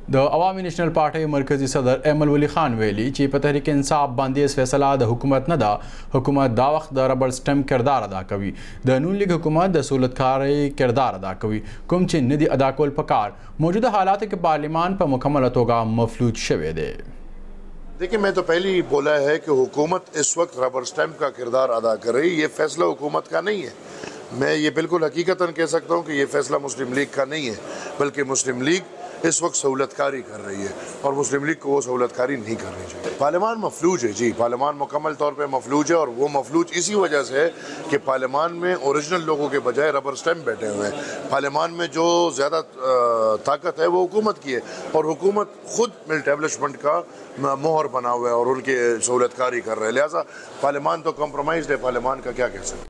The Awami national party मरकजी सदर Emil वली खान वेली ची पे तहरीक इंसाफ बांदी फैसला द हुकूमत न दा हुकूमत दा वक्त द रबड़ स्टैम्प किरदार अदा कवी द नून लीग हुकूमत द सहूलतकारी किरदार अदा कवी कुम ची नदी अदा कोल पकार मौजूदा हालात के पार्लिमान पर मुकम्मल तोगा मफलूज शवे दे। देखिए, मैं तो पहले ही बोला है कि हुकूमत इस वक्त रबर स्टैम्प का किरदार अदा कर रही है। ये फैसला हुकूमत का नहीं है। मैं ये बिल्कुल हकीकतन कह सकता हूँ कि ये फैसला मुस्लिम लीग का नहीं है, बल्कि मुस्लिम लीग इस वक्त सहूलतकारी कर रही है और मुस्लिम लीग को वो सहूलतकारी नहीं करनी चाहिए। पार्लियामान मफलूज है जी, पार्लियामान मुकम्मल तौर पे मफलूज है और वो मफलूज इसी वजह से है कि पार्लियामान में ओरिजिनल लोगों के बजाय रबर स्टैम्प बैठे हुए हैं। पार्लियामान में जो ज़्यादा ताकत है वो हुकूमत की है और हुकूमत खुद एस्टेब्लिशमेंट का मोहर बना हुआ है और उनकी सहूलतकारी कर रहे हैं। लिहाजा पार्लियामान तो कम्प्रोमाइज़ है, पार्लियामान का क्या कह सकते हैं।